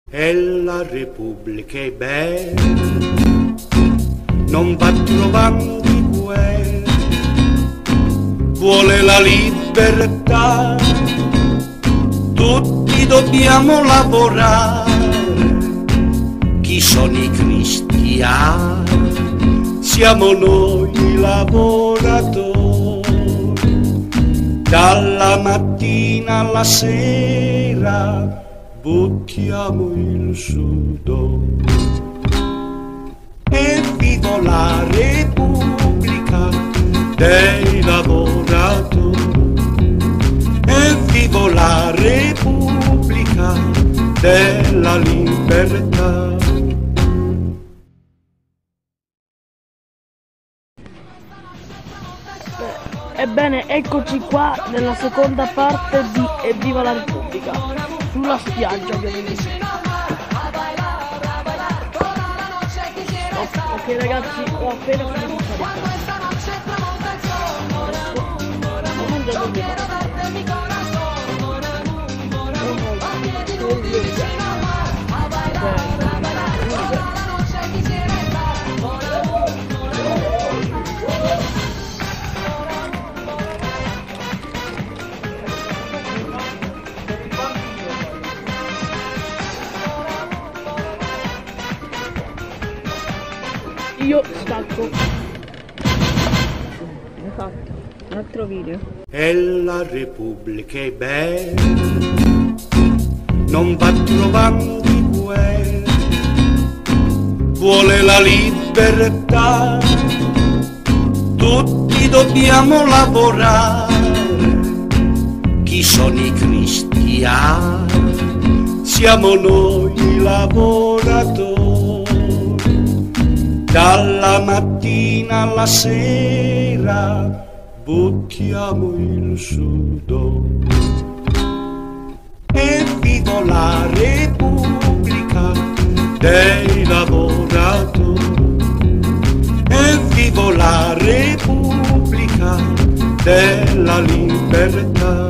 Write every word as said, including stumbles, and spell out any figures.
E la Repubblica è bella, non va trovando guerra, vuole la libertà, tutti dobbiamo lavorare. Chi sono i cristiani? Siamo noi i lavoratori, dalla mattina alla sera buttiamo il sudore. E viva la Repubblica dei lavoratori, e viva la Repubblica della libertà. Ebbene, eccoci qua nella seconda parte di Evviva la Repubblica, sulla spiaggia ovviamente. Ok ragazzi, ho appena finito di fare. Io stacco. Hai fatto un altro video. E la Repubblica è bella, non va trovando guerra, vuole la libertà, tutti dobbiamo lavorare. Chi sono i cristiani? Siamo noi i lavoratori, dalla mattina alla sera buttiamo il sudore. E viva la Repubblica dei lavoratori, e viva la Repubblica della libertà.